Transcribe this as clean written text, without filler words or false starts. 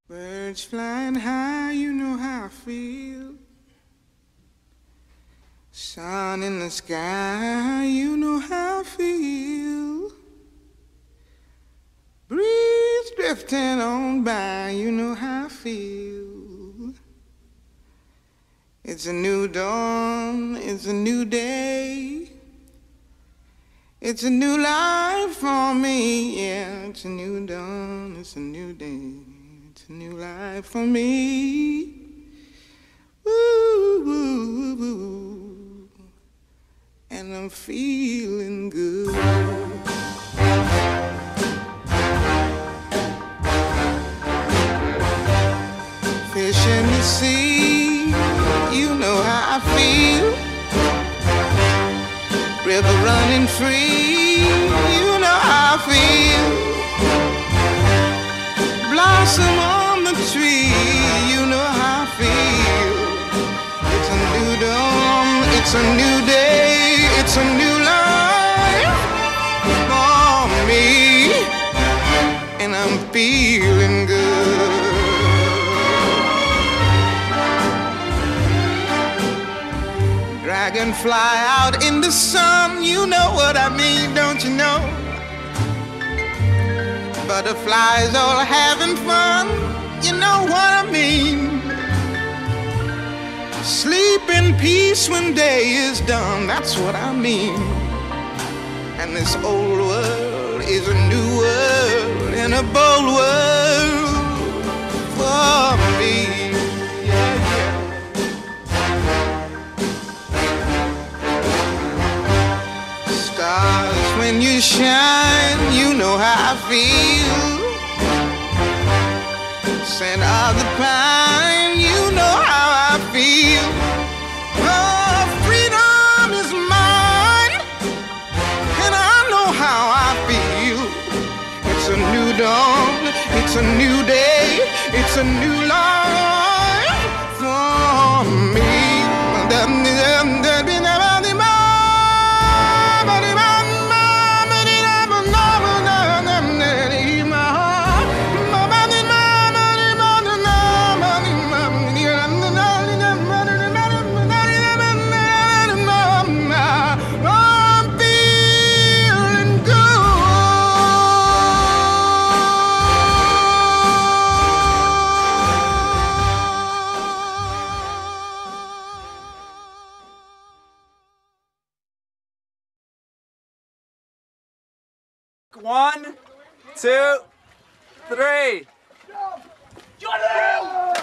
Birds flying high, you know how I feel. Sun in the sky, you know how I feel. Breeze drifting on by, you know how I feel. It's a new dawn, it's a new day. It's a new life for me, yeah. It's a new dawn, it's a new day. It's a new life for me. Woo, woo, woo. And I'm feeling good. Fish in the sea, you know how I feel. River running free, you know how I feel. Blossom on the tree, you know how I feel. It's a new dawn, it's a new day, it's a new life for me, and I'm feeling good. Dragonfly out in the sun, you know what I mean, don't you know? Butterflies all having fun, you know what I mean. Sleep in peace when day is done, that's what I mean. And this old world is a new world and a bold world for me. Stars, when you shine, you know how I feel. Scent of the pine, you know how I feel. Oh, freedom is mine, and I know how I feel. It's a new dawn, it's a new day, it's a new life for me. One, two, three. Johnny!